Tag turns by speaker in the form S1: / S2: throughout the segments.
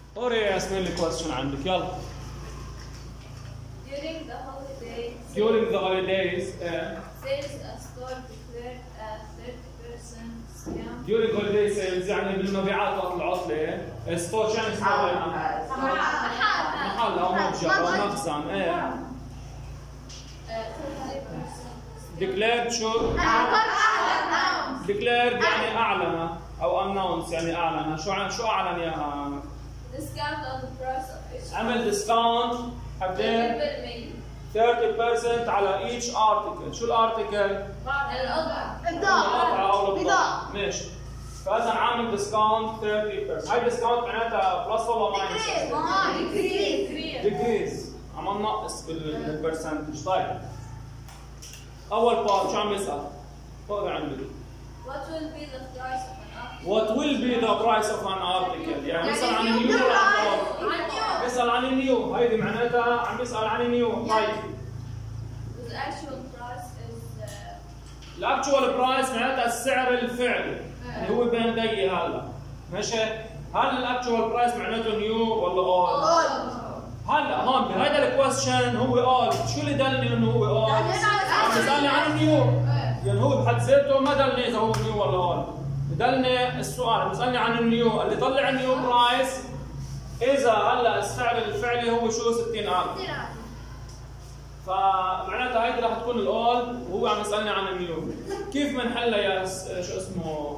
S1: قولي يا ياسمين الكويستشن عندك يلا.
S2: During the holidays,
S1: sales
S2: a store declared a 30% discount.
S1: during holiday sales يعني بالمبيعات وقت العطلة، ستور شو يعني ستور؟ محل أو متجر أو مخزن. declared شو؟ declared يعني أعلن أو announce يعني أعلن. شو أعلن يا
S2: Discount on the price of each.
S1: عمل discount قديه؟ 30% على each article. شو الارتكل؟ القطعة أو البضاعة. ماشي. فإذا عامل ديسكاونت 30%. هاي ديسكاونت معناتها بلس ولا ماينس؟ ديكريز. عم ننقص بالبرسنتج. طيب. أول بارت شو عم يسأل؟ اقرا عندي.
S2: What will be the price of an article?
S1: What will be the price of an article؟ يعني بيسأل عن النيو ولا عن الأول؟ بيسأل عن النيو. هيدي معناتها عم بيسأل عن النيو. طيب.
S2: The actual price is.
S1: الاكتشوال برايس معناتها السعر الفعلي اللي هو بين دي هلا. ماشي؟ هل الاكتشوال برايس معناته نيو ولا اول؟ هلا هون بهذا الكويستشن هو اول. شو اللي دلني انه هو اول؟ عم يسالني عن النيو. يعني هو بحد ذاته ما دلني اذا هو نيو ولا اول. بدلني السؤال عم يسالني عن النيو، اللي طلع النيو برايس اذا هلا السعر الفعلي هو شو 60,000. فمعناتها هيدي رح تكون الاول وهو عم يسالني عن النيو. كيف بنحلها يا شو اسمه؟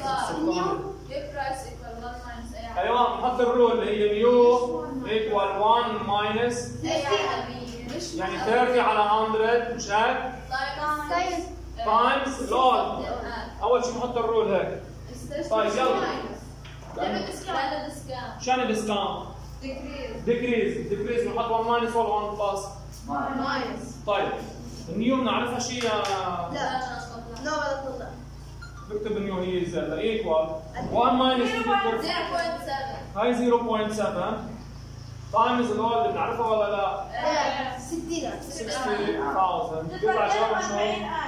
S1: ايوه نحط الرول اللي هي نيو ايكوال 1 ماينس يعني 30 على 100 مش هيك؟ تايمز الاول. اول شيء نحط الرول هيك. طيب يلا. شو ديسكاونت؟ ديكريز بنحط 1 ماينس ولا 1 بلس؟ ماينس. طيب النيو بنعرفها شيء يا
S2: لا بدك
S1: بكتب النيو هي زائد ايكوال 1 ماينس 0.7 هاي 0.7 تايمز الاول اللي بنعرفها ولا لا؟ 60,000 بيطلع جوابها شو؟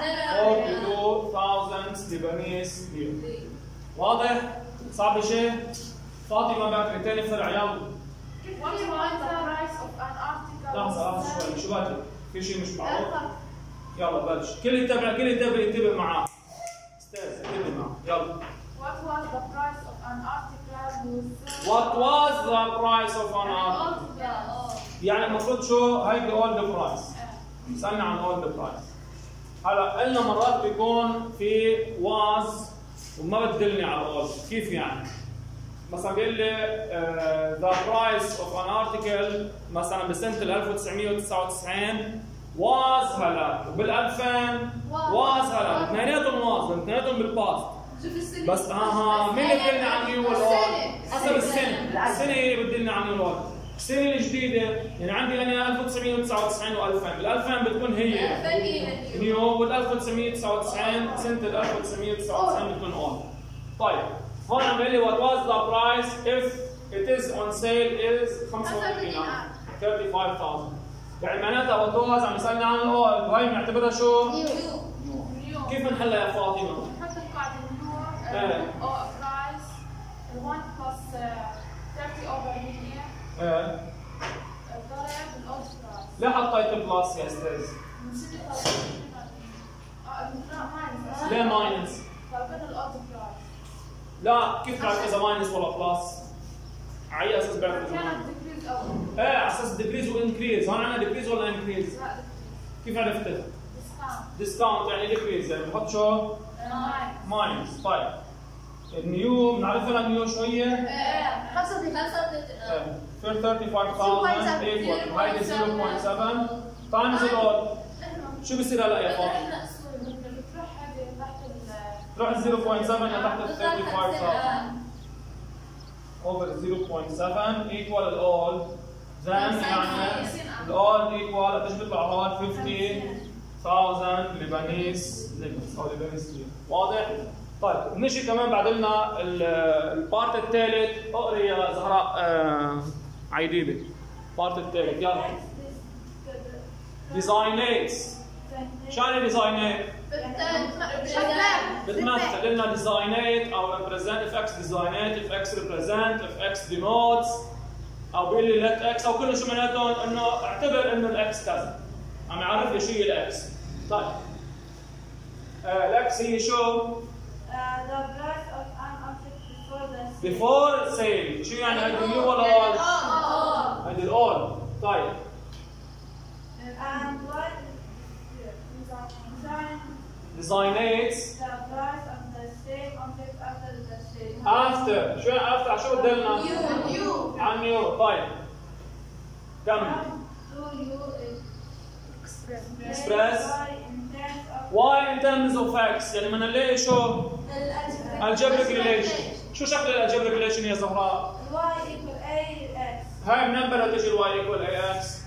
S1: 42,000 لبنانيس ليرة. واضح؟ صعب شيء؟ فاطمه باكر ثاني فرع يلا.
S3: What was the price of an article?
S1: لحظة شوي شو باكر؟ في شيء مش معروف؟ يلا بلش، كل ينتبه معاه. استاذ انتبه معاه، يلا.
S3: What was the price of an article?
S1: What was the price of an article؟ يعني المفروض شو؟ هيدي all the price. بيسألني عن all the price. هلا قلنا مرات بيكون في was وما بتدلني على all، كيف يعني؟ مثلا بيقول لي the price of an article مثلا بسنة 1999 was هلا وبال 2000 was هلا اثنيناتهم was اثنيناتهم بالباست. بس مين اللي بدلني عن نيو ولا حسب السنة هي اللي بتدلني عن نيو. السنة الجديدة يعني عندي أنا 1999 و2000 بال 2000 بتكون هي نيو وال 1999 سنة 1999 بتكون اول. طيب هون عم بيقول لي what was the price if it is on sale is 35,000 يعني معناتها what was عم يسألني عن الاول وهي بنعتبرها شو؟ نيو. كيف بنحلها يا فاطمة؟
S3: بنحط القاعدة نيو برايس 1 بلس 30 اوفر 100 ضرب الاولد برايس.
S1: ليه حطيت بلس يا استاذ؟ ليه ماينس؟
S3: طلبنا الاولد برايس.
S1: لا كيف بعرف اذا ماينس ولا بلس؟ على اي اساس بعرف اذا ماينس؟ ايه على اساس ديكريز وانكريز، هون عندنا ديكريز ولا انكريز؟
S3: لا
S1: كيف عرفت؟ ديسكاونت يعني ديكريز يعني بحط شو؟ ماينس. طيب النيو بنعرفها النيو شو هي؟ 35,000 ايكوال هيدي 0.7 تايمز الاول. شو بصير هلا يا فاطمه؟ تروح ال 0.7 لتحت ال 35,000 over 0.7 equal الاول then يعني الاول equal قديش بيطلع هون 50,000 لبنانيس ليمس او لبنانيس ليرة. واضح؟ طيب بنمشي كمان بعد لنا البارت الثالث. اقري يا زهراء عيديبه البارت الثالث يلا. ديزاينيتس. شو يعني ديزاينيت؟ بتمثل لنا ديزاينات او ريبريزنت اف اكس ديزاينات اف اكس ريبريزنت اف اكس دينوتس او بيقول لي ليت اكس او كل شو معناتهم انه اعتبر انه الاكس كذا. عم يعرف لي شو هي الاكس. طيب الاكس هي شو؟
S2: The price of an object
S1: before sale. شو يعني هيدي اليو ولا اول؟ هيدي الاول. طيب
S2: and what
S1: designates
S2: the price of the same object after the sale.
S1: after. شو يعني after؟ شو بدلنا؟
S2: New.
S1: عن new. طيب كمل. express y in terms of x. يعني بدنا نلاقي شو؟ algebraic relation. شو شكل الالجبريك ريليشن يا زهراء؟
S2: y equal ax.
S1: هاي منين بدها تجي الواي ايكوال اي اكس؟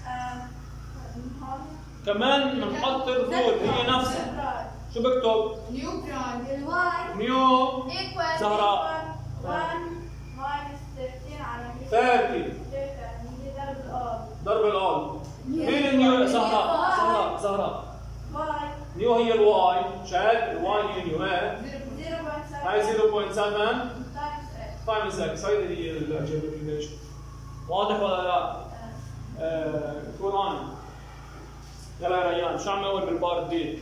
S1: كمان بنحط الرول هي نفسها. شو بكتب؟
S3: نيو برايم.
S1: نيو
S2: equal
S1: زهراء
S2: 1 minus 13 على
S1: 30 ضرب الأول. مين النيو؟ زهراء
S2: y
S1: نيو هي الواي. شايف؟ الواي هي نيو. هاي 0.7 تايمز اكس. هيدي هي الالجبريك ريليشن. واضح ولا لا؟ كوران. يلا يا ريان شو عم نقول بالبارت دي؟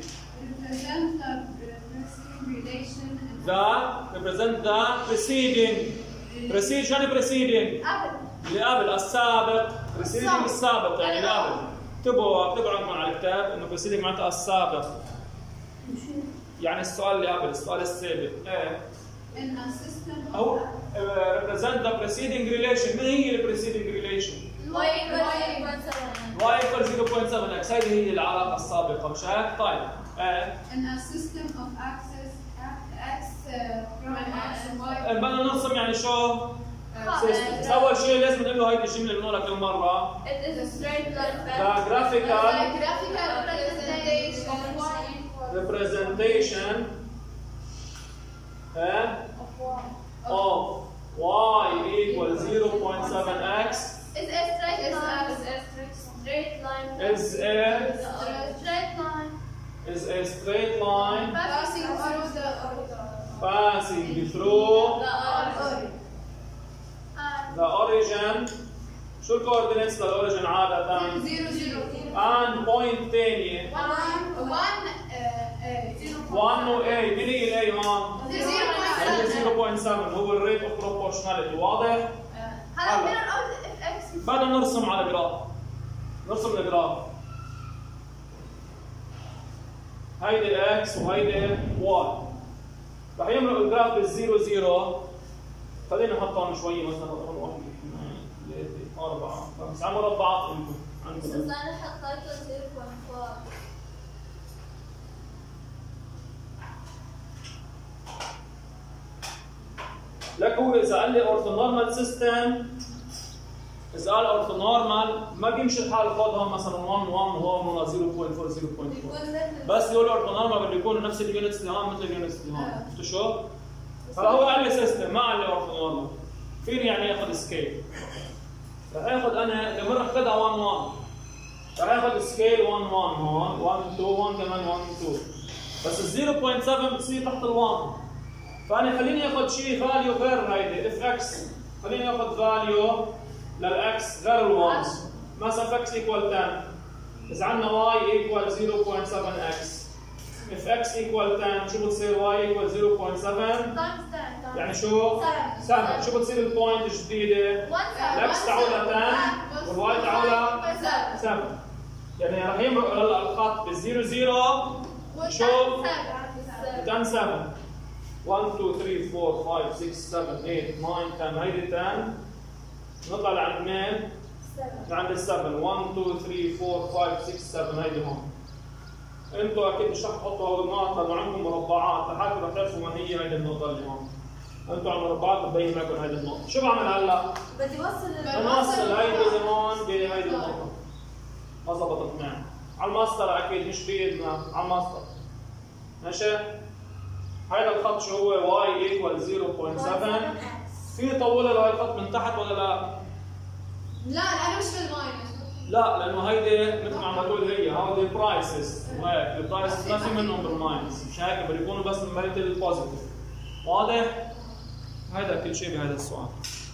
S1: represent the preceding. شو يعني preceding؟ اللي قبل السابق. preceding السابق يعني اللي قبل. اكتبوا عندكم على الكتاب انه preceding معناتها السابق. يعني السؤال اللي قبل، السؤال السابق. ايه؟ أو represent the preceding relation. من هي ال preceding relation؟
S2: y
S1: y equals 0.7x. هذه هي العلاقة السابقة مش هيك؟ طيب
S3: In a system of axes x prime x and y.
S1: بدنا نرسم يعني شو؟ systems. أول شيء لازم نقول له هيدي الجملة اللي بنقولها كل مرة.
S2: It is a straight line.
S1: The graphical
S2: representation
S1: of y equals 0.7x
S2: is a straight line.
S1: is a straight line passing through the origin. شو الكوردينيتس للأوريجن عادة؟
S3: 0 0
S1: and point ثانية 1 و A. مين هي ال A هون؟ 0.7 هو الريت اوف بروبورشناليتي. واضح؟ هلا بدنا نرسم على جراف. نرسم الجراف. هيدي اكس وهيدي واي. رح يمرق الجراف بالزيرو زيرو. خلينا نحط هون شوية مثلا 1 2 3 4 5 على مربعات عندكم.
S2: بس انا حطيته 0.4.
S1: لك هو اذا قال لي اورثونورمال سيستم، اذا قال اورثونورمال ما بيمشي الحال خذ هون مثلا 1 وهون ولا 0.4 0.4. بس يقول اورثونورمال بده يكون نفس اليونتس اللي هون مثل اليونتس اللي هون. شفتوا شو؟ هلا هو قال لي سيستم ما قال لي اورثونورمال. فيني يعني ياخذ سكيل. رح ياخذ انا لما رح اخذها 1 1 رح ياخذ سكيل 1 1 هون 1 2 1 كمان 1 2. بس ال 0.7 بتصير تحت ال 1. فانا خليني اخذ شيء فاليو غير هيدي اف اكس. خليني اخذ فاليو للاكس غير ال 1. مثلا اف اكس ايكوال 10. اذا عندنا واي ايكوال 0.7x. اف اكس ايكوال 10 شو بتصير واي ايكوال 0.7 يعني شو؟ 7. شو بتصير البوينت الجديده؟ الاكس تعولها 10 والواي تعولها 7. يعني رح يمرق هلا الخط بالزيرو زيرو. شو؟ 10 7 1 2 3 4 5 6 7 8 9 10. هيدي 10. نطلع لعند مين؟ لعند ال 7 1 2 3 4 5 6 7. هيدي هون. انتم اكيد مش رح تحطوا هول النقط لانه عندكم مربعات. لحالكم رح تعرفوا ما هي هيدي النقطه اللي هون. انتم على المربعات ببين لكم هيدي النقطه. شو بعمل هلا؟
S2: بدي اوصل
S1: بنوصل هيدي هون بهيدي النقطه. ما ظبطت معي. على المسطره اكيد مش بايدنا. على المسطره. ماشي؟ هيدا الخط شو هو؟ y equal 0.7. في طولها لهي الخط من تحت ولا لا؟
S3: لا انا مش في الماينس.
S1: لا لانه هيدي مثل ما عم بقول هي هودي برايسز وهيك البرايسز ما في منهم بالماينس. مش هيك بده يكونوا بس من بيت البوزيتيف. واضح؟ هيدا كل شيء بهذا السؤال.